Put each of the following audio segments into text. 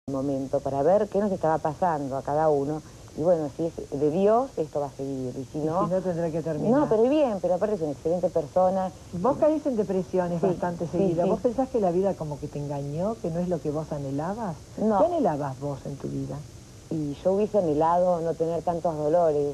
momento para ver qué nos estaba pasando a cada uno. Y bueno, si es de Dios, esto va a seguir. Y si no, tendrá que terminar. No, pero bien, pero aparte es una excelente persona. Vos caís en depresiones bastante seguidas. sí. ¿Vos pensás que la vida como que te engañó, que no es lo que vos anhelabas? No. ¿Qué anhelabas vos en tu vida? Y yo hubiese anhelado no tener tantos dolores.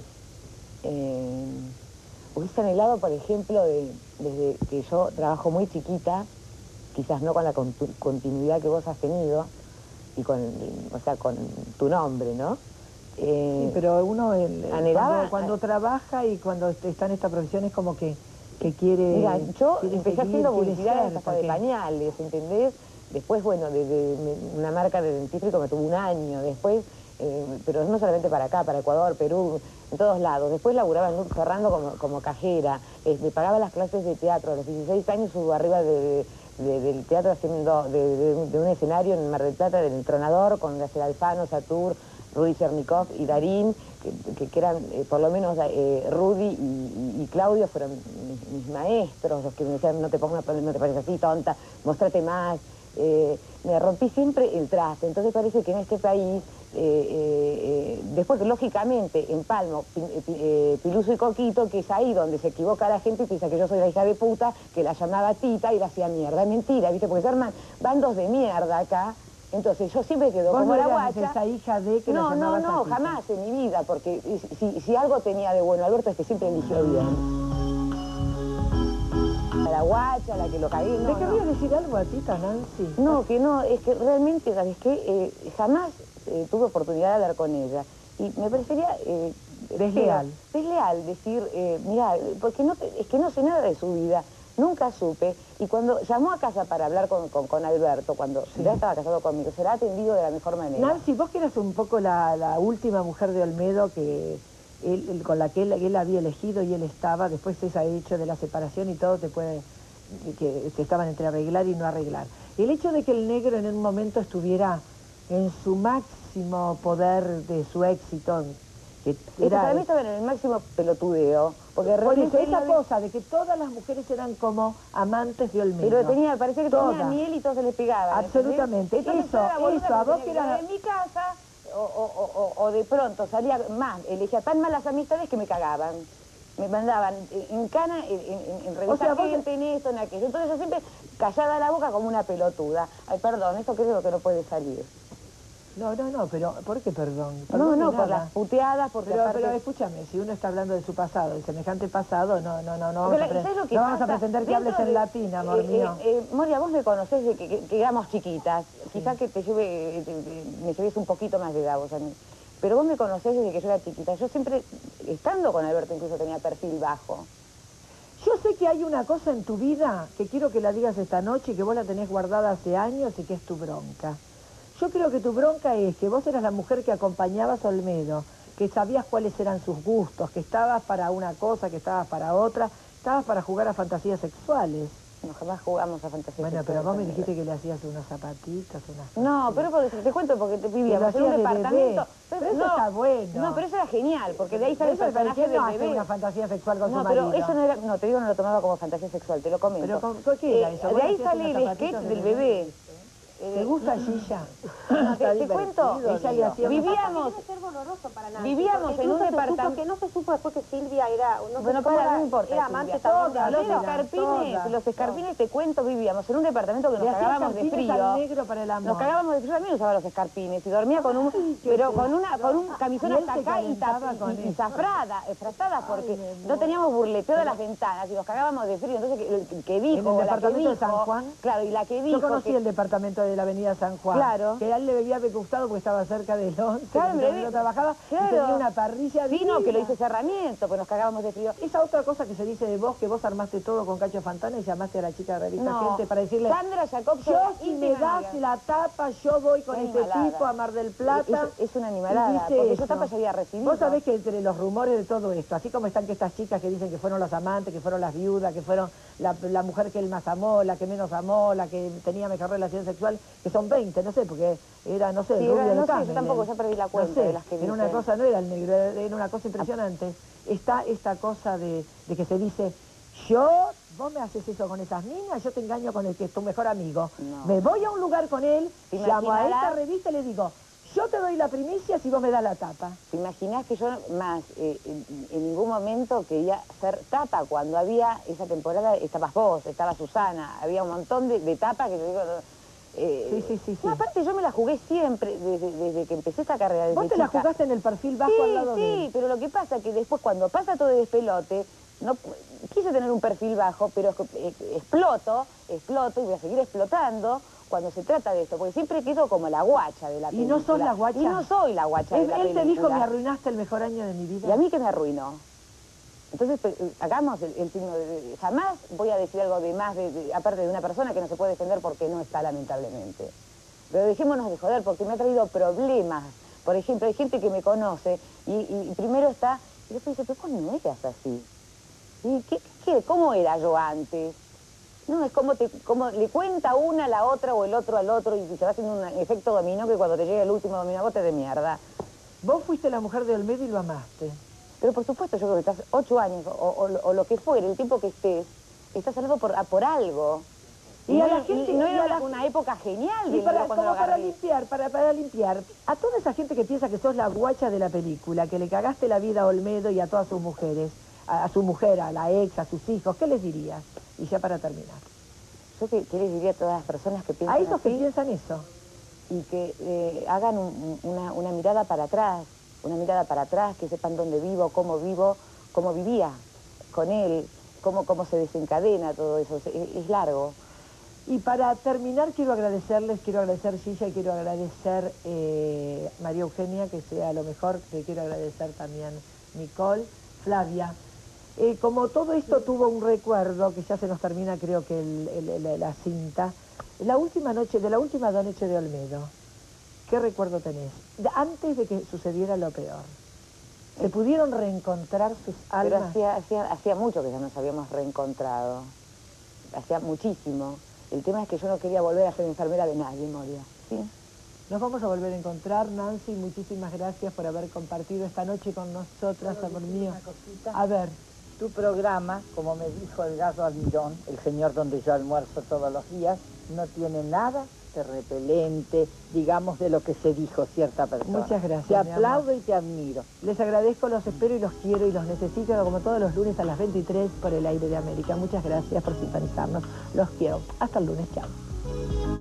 Hubiese anhelado, por ejemplo, desde que yo trabajo muy chiquita, quizás no con la continuidad que vos has tenido, y o sea, con tu nombre, ¿no? Sí, pero uno anhelaba, cuando trabaja y cuando está en esta profesión es como que quiere. Mira, yo quiere empecé seguir, haciendo quiere publicidad ser, hasta de pañales, ¿entendés? Después, bueno, una marca de dentífrico me tuvo un año, después, pero no solamente para acá, para Ecuador, Perú, en todos lados. Después laburaba en Ferrando como cajera, pagaba las clases de teatro. A los 16 años subo arriba del teatro haciendo de un escenario en Mar del Plata, del Tronador, con Graciela Alfano, Satur, Rudy Chernikov y Darín, que eran, por lo menos Rudy y Claudio fueron mis maestros, los que me decían no te pares así, tonta, mostrate más. Me rompí siempre el traste, entonces parece que en este país, después que lógicamente empalmo Piluso y Coquito, que es ahí donde se equivoca la gente y piensa que yo soy la hija de puta, que la llamaba Tita y la hacía mierda. Es mentira, ¿viste? Porque se arman bandos de mierda acá. Entonces yo siempre quedo como la guacha. Esa hija de que No, la no, jamás en mi vida, porque si algo tenía de bueno Alberto es que siempre eligió bien. La guacha, la que lo caí, no. ¿Te querría decir algo a Tita, Nancy? No, que no, es que realmente, ¿sabes qué? Jamás tuve oportunidad de hablar con ella. Y me parecería... desleal. Desleal decir, mira, porque es que no sé nada de su vida. Nunca supe, y cuando llamó a casa para hablar con Alberto, cuando ya estaba casado conmigo, será atendido de la mejor manera. Nancy, vos que eras un poco la última mujer de Olmedo con la que él había elegido y él estaba, después ese hecho de la separación y todo que estaban entre arreglar y no arreglar. El hecho de que el negro en un momento estuviera en su máximo poder de su éxito, para mí estaba en el máximo pelotudeo. Porque realmente esa cosa de que todas las mujeres eran como amantes de Olmedo. Pero parecía que tenía miel y todo se les pegaba. Absolutamente. Eso, a vos que eras... en mi casa, o de pronto salía más, elegía tan malas amistades que me cagaban. Me mandaban en cana, en revista gente, en esto, en aquello. Entonces yo siempre callada la boca como una pelotuda. Ay, perdón, esto creo que no puede salir. No, pero ¿por qué perdón? No, por las puteadas, porque pero escúchame, si uno está hablando de su pasado, de semejante pasado, no vamos a pretender que hables en latín, amor mío. Moria, vos me conocés de que éramos chiquitas, quizás que me lleves un poquito más de edad vos a mí, pero vos me conocés desde que yo era chiquita. Yo siempre, estando con Alberto, incluso tenía perfil bajo. Yo sé que hay una cosa en tu vida que quiero que la digas esta noche y que vos la tenés guardada hace años y que es tu bronca. Yo creo que tu bronca es que vos eras la mujer que acompañabas a Olmedo, que sabías cuáles eran sus gustos, que estabas para una cosa, que estabas para otra, estabas para jugar a fantasías sexuales. No, jamás jugamos a fantasías sexuales. Bueno, pero vos me dijiste que le hacías unas zapatitas, unas... No, pero te cuento porque vivíamos en un departamento... Pero eso está bueno. No, pero eso era genial, porque de ahí sale el personaje del bebé. Una fantasía sexual con su marido. No, pero eso no era... No, te digo, no lo tomaba como fantasía sexual, te lo comento. ¿Pero qué era eso? De ahí sale el sketch del bebé. ¿Te gusta Gilla? No, te cuento, vivíamos en un departamento... Que no se supo después que Silvia era... Bueno, no importa, era amante también. Los escarpines, te cuento, vivíamos en un departamento que nos cagábamos de frío. Negro para el amor. Nos cagábamos de frío, a mí me usaba los escarpines y dormía con un camisón hasta acá y zafrada, porque no teníamos burleteo de las ventanas y nos cagábamos de frío. Entonces, el que dijo... ¿En el departamento de San Juan? Claro, y la que dijo... Yo conocí el departamento de la avenida San Juan. Claro. Que a él le había gustado porque estaba cerca del 11, claro, que trabajaba, claro. Y tenía una parrilla divina. Que lo hice cerramiento, pues nos cagábamos de frío. Esa otra cosa que se dice de vos, que vos armaste todo con Cacho Fantana y llamaste a la chica de revista Gente para decirle... Sandra Jacob, yo si me das la tapa, yo voy con ese tipo a Mar del Plata. Es una animalada, porque yo tapa ya había recibido. Vos sabés que entre los rumores de todo esto, así como están que estas chicas que dicen que fueron las amantes, que fueron las viudas, que fueron la mujer que él más amó, la que menos amó, la que tenía mejor relación sexual, que son 20, no sé, porque era, no sé, rubio de Carmen. Yo tampoco, ya perdí la cuenta de las que dicen. Era una cosa, no era el negro, era una cosa impresionante. Está esta cosa de que se dice Vos me haces eso con esas niñas, yo te engaño con el que es tu mejor amigo. No. Me voy a un lugar con él, ¿Te llamo a esta imaginarás? revista y le digo, yo te doy la primicia si vos me das la tapa. ¿Te imaginás que yo más en ningún momento quería ser tapa? Cuando había esa temporada estabas vos, estaba Susana, había un montón de tapas que yo digo... Sí. No, aparte yo me la jugué siempre, desde que empecé esta carrera. Vos te la jugaste en el perfil bajo al lado de él. Sí, pero lo que pasa es que después cuando pasa todo de despelote, no, quise tener un perfil bajo, pero exploto y voy a seguir explotando cuando se trata de esto, porque siempre quedo como la guacha de la ¿Y película. no sos la guacha? Y no soy la guacha de la película. Él te dijo, me arruinaste el mejor año de mi vida. ¿Y a mí qué me arruinó? Entonces, hagamos el signo de... Jamás voy a decir algo de más, aparte de una persona que no se puede defender porque no está, lamentablemente. Pero dejémonos de joder, porque me ha traído problemas. Por ejemplo, hay gente que me conoce y primero está... Y después dice, pero vos no eras así. ¿Y cómo era yo antes? No, es como le cuenta una a la otra o el otro al otro y se va haciendo un efecto dominó que cuando te llega el último dominó vos te de mierda. Vos fuiste la mujer de Olmedo y lo amaste. Pero por supuesto, yo creo que estás 8 años o lo que fuere, el tiempo que estés, estás hablando por algo. Y a la gente... No era una época genial de para agarré. limpiar, para limpiar, a toda esa gente que piensa que sos la guacha de la película, que le cagaste la vida a Olmedo y a todas sus mujeres, a su mujer, a la ex, a sus hijos, ¿qué les dirías? Y ya para terminar. Yo qué les diría a todas las personas que piensan A esos así, que piensan eso. y que hagan una mirada para atrás, que sepan dónde vivo, cómo vivía con él, cómo se desencadena todo eso, es largo. Y para terminar quiero agradecer Gilla y quiero agradecer María Eugenia, que sea lo mejor, que quiero agradecer también Nicole, Flavia. Como todo esto tuvo un recuerdo, que ya se nos termina creo que la cinta, de la última noche de Olmedo, ¿qué recuerdo tenés? Antes de que sucediera lo peor. ¿Se pudieron reencontrar sus almas? Pero hacía mucho que ya nos habíamos reencontrado, hacía muchísimo. El tema es que yo no quería volver a ser enfermera de nadie, Moria. ¿Sí? Nos vamos a volver a encontrar, Nancy. Muchísimas gracias por haber compartido esta noche con nosotras, amor mío. A ver. Tu programa, como me dijo Edgardo Almirón, el señor donde yo almuerzo todos los días, no tiene nada de repelente, digamos, de lo que se dijo cierta persona. Muchas gracias, Te mi aplaudo amor. y te admiro. Les agradezco, los espero y los quiero y los necesito, como todos los lunes a las 23 por el aire de América. Muchas gracias por sintonizarnos. Los quiero. Hasta el lunes. Chao.